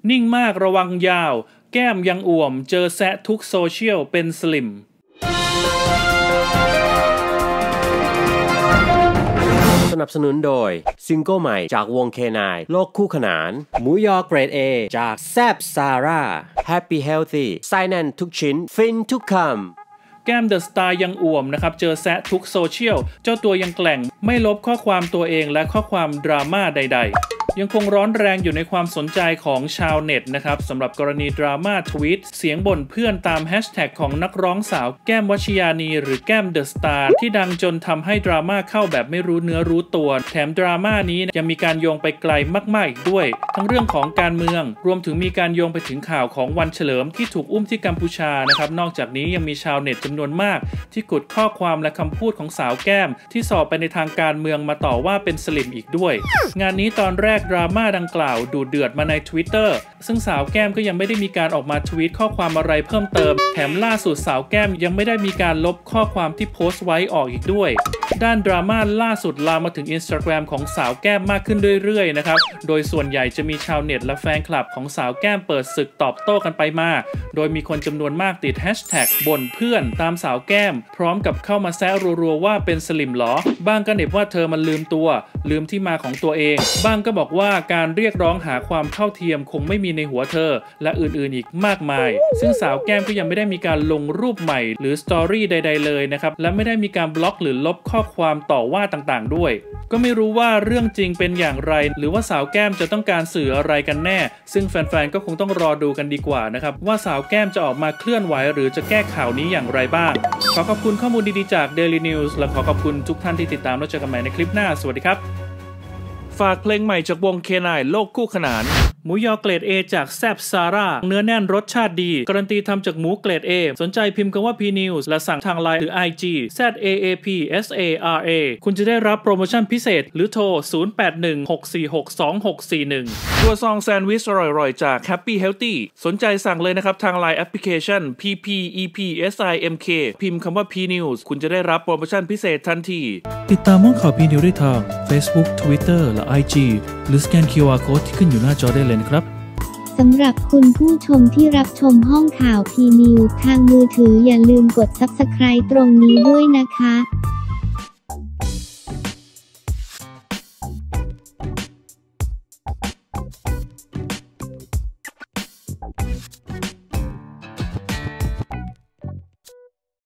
นิ่งมากระวังยาวแก้มยังอ่วมเจอแซะทุกโซเชียลเป็นสลิมสนับสนุนโดยซิงเกิลใหม่จากวง K9 โลกคู่ขนานหมูยอเกรด A จากแซบซาร่า Happy Healthy ไส้แน่นทุกชิ้นฟินทุกคำแก้มเดอะสตาร์ยังอ่วมนะครับเจอแซะทุกโซเชียลเจ้าตัวยังแกล่งไม่ลบข้อความตัวเองและข้อความดราม่าใดๆยังคงร้อนแรงอยู่ในความสนใจของชาวเน็ตนะครับสำหรับกรณีดราม่าทวีตเสียงบ่นเพื่อนตามแฮชแท็กของนักร้องสาวแก้มวชิยานีหรือแก้มเดอะสตาร์ที่ดังจนทำให้ดราม่าเข้าแบบไม่รู้เนื้อรู้ตัวแถมดราม่านี้ยังมีการโยงไปไกลมากๆอีกด้วยทั้งเรื่องของการเมืองรวมถึงมีการโยงไปถึงข่าวของวันเฉลิมที่ถูกอุ้มที่กัมพูชานะครับนอกจากนี้ยังมีชาวเน็ตจำนวนมากที่กดข้อความและคำพูดของสาวแก้มที่สอบไปในทางการเมืองมาต่อว่าเป็นสลิมอีกด้วยงานนี้ตอนแรกดราม่าดังกล่าวดูเดือดมาใน Twitter ซึ่งสาวแก้มก็ยังไม่ได้มีการออกมาทวีตข้อความอะไรเพิ่มเติมแถมล่าสุดสาวแก้มยังไม่ได้มีการลบข้อความที่โพสต์ไว้ออกอีกด้วยด้านดราม่าล่าสุดลามมาถึง Instagram ของสาวแก้มมากขึ้นเรื่อยๆนะครับโดยส่วนใหญ่จะมีชาวเน็ตและแฟนคลับของสาวแก้มเปิดศึกตอบโต้กันไปมาโดยมีคนจำนวนมากติดแฮชแท็กบ่นเพื่อนตามสาวแก้มพร้อมกับเข้ามาแซะรัวๆว่าเป็นสลิมหรอบ้างก็เน็บว่าเธอมันลืมที่มาของตัวเองบ้างก็บอกว่าการเรียกร้องหาความเท่าเทียมคงไม่มีในหัวเธอและอื่นๆอีกมากมายซึ่งสาวแก้มก็ยังไม่ได้มีการลงรูปใหม่หรือสตอรี่ใดๆเลยนะครับและไม่ได้มีการบล็อกหรือลบข้อความต่อว่าต่างๆด้วยก็ไม่รู้ว่าเรื่องจริงเป็นอย่างไรหรือว่าสาวแก้มจะต้องการสื่ออะไรกันแน่ซึ่งแฟนๆก็คงต้องรอดูกันดีกว่านะครับว่าสาวแก้มจะออกมาเคลื่อนไหวหรือจะแก้ข่าวนี้อย่างไรบ้างขอขอบคุณข้อมูลดีๆจาก Daily News และขอขอบคุณทุกท่านที่ติดตามแล้วเจอกันใหม่ในคลิปหน้าสวัสดีครับฝากเพลงใหม่จากวง K9 โลกคู่ขนานหมูยอเกรด A จากแซบซาร่าเนื้อแน่นรสชาติดีการันตีทำจากหมูเกรด A สนใจพิมพ์คำว่า PNews และสั่งทาง LINE หรือ IG ZAAPSARA คุณจะได้รับโปรโมชั่นพิเศษหรือโทร 0816462641 ตัวซองแซนด์วิชอร่อยๆจาก Happy Healthy สนใจสั่งเลยนะครับทาง LINE แอปพลิเคชัน PPEPSIMK พิมพ์คำว่า PNews คุณจะได้รับโปรโมชั่นพิเศษทันทีติดตามห้องข่าว PNews ได้ทาง Facebook Twitter และ IG หรือสแกน QR Code ที่ขึ้นอยู่หน้าจอได้เลยนะครับสำหรับคุณผู้ชมที่รับชมห้องข่าว PNews ทางมือถืออย่าลืมกด Subscribe ตรงนี้ด้วยนะคะ